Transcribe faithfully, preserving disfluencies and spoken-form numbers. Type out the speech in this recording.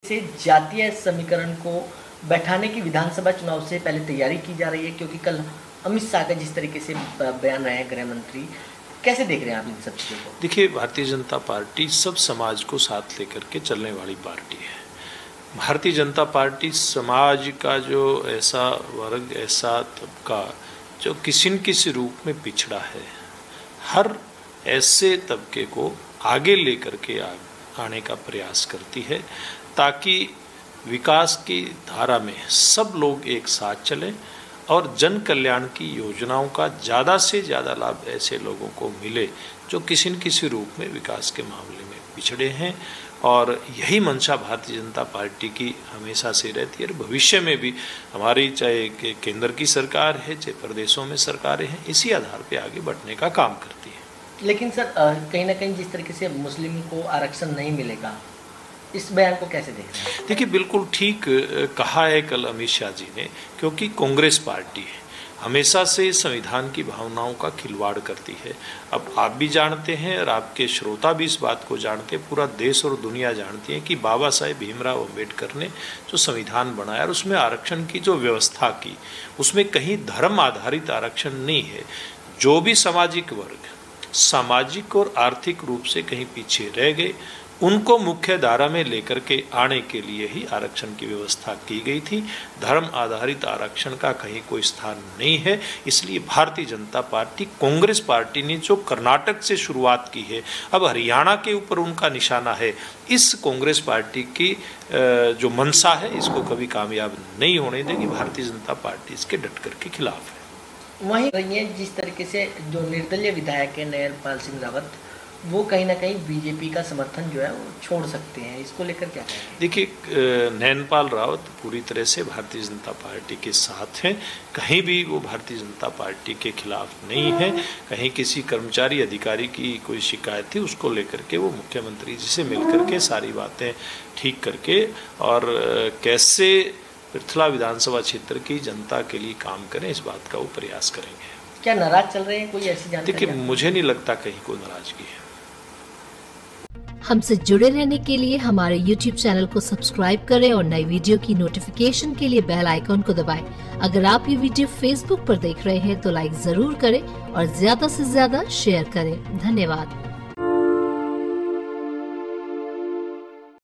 से जातीय समीकरण को बैठाने की विधानसभा चुनाव से पहले तैयारी की जा रही है, क्योंकि कल अमित शाह का जिस तरीके से बयान आया गृह मंत्री, कैसे देख रहे हैं आप इन सब चीज़ों को? देखिए, भारतीय जनता पार्टी सब समाज को साथ लेकर के चलने वाली पार्टी है। भारतीय जनता पार्टी समाज का जो ऐसा वर्ग, ऐसा तबका जो किसी न किसी रूप में पिछड़ा है, हर ऐसे तबके को आगे लेकर के आने का प्रयास करती है, ताकि विकास की धारा में सब लोग एक साथ चलें और जन कल्याण की योजनाओं का ज़्यादा से ज़्यादा लाभ ऐसे लोगों को मिले जो किसी न किसी रूप में विकास के मामले में पिछड़े हैं। और यही मंशा भारतीय जनता पार्टी की हमेशा से रहती है और भविष्य में भी हमारी, चाहे केंद्र की सरकार है चाहे प्रदेशों में सरकारें हैं, इसी आधार पर आगे बढ़ने का काम करती है। लेकिन सर, कहीं ना कहीं जिस तरीके से मुस्लिम को आरक्षण नहीं मिलेगा, इस बयान को कैसे देख रहे हैं? देखिए, बिल्कुल ठीक कहा है कल अमित शाह जी ने, क्योंकि कांग्रेस पार्टी है हमेशा से संविधान की भावनाओं का खिलवाड़ करती है। अब आप भी जानते हैं और आपके श्रोता भी इस बात को जानते हैं, पूरा देश और दुनिया जानती है कि बाबा साहेब भीमराव अम्बेडकर ने जो संविधान बनाया और उसमें आरक्षण की जो व्यवस्था की, उसमें कहीं धर्म आधारित आरक्षण नहीं है। जो भी सामाजिक वर्ग सामाजिक और आर्थिक रूप से कहीं पीछे रह गए, उनको मुख्य धारा में लेकर के आने के लिए ही आरक्षण की व्यवस्था की गई थी। धर्म आधारित आरक्षण का कहीं कोई स्थान नहीं है। इसलिए भारतीय जनता पार्टी, कांग्रेस पार्टी ने जो कर्नाटक से शुरुआत की है, अब हरियाणा के ऊपर उनका निशाना है। इस कांग्रेस पार्टी की जो मंशा है, इसको कभी कामयाब नहीं होने देगी। भारतीय जनता पार्टी इसके डट कर के खिलाफ है। वहीं रही है जिस तरीके से जो निर्दलीय विधायक है नयनपाल सिंह रावत, वो कहीं ना कहीं बीजेपी का समर्थन जो है वो छोड़ सकते हैं, इसको लेकर क्या कहेंगे? देखिए, नयनपाल रावत पूरी तरह से भारतीय जनता पार्टी के साथ हैं, कहीं भी वो भारतीय जनता पार्टी के खिलाफ नहीं है। कहीं किसी कर्मचारी अधिकारी की कोई शिकायत थी, उसको लेकर के वो मुख्यमंत्री जी से मिल करके सारी बातें ठीक करके और कैसे पृथला विधानसभा क्षेत्र की जनता के लिए काम करें, इस बात का वो प्रयास करेंगे। क्या नाराज चल रहे हैं, कोई ऐसी जानकारी? देखिए, मुझे नहीं लगता कहीं कोई नाराजगी है। हमसे जुड़े रहने के लिए हमारे यूट्यूब चैनल को सब्सक्राइब करें और नई वीडियो की नोटिफिकेशन के लिए बेल आइकॉन को दबाएं। अगर आप ये वीडियो फेसबुक पर देख रहे हैं तो लाइक जरूर करें और ज्यादा से ज्यादा शेयर करें। धन्यवाद।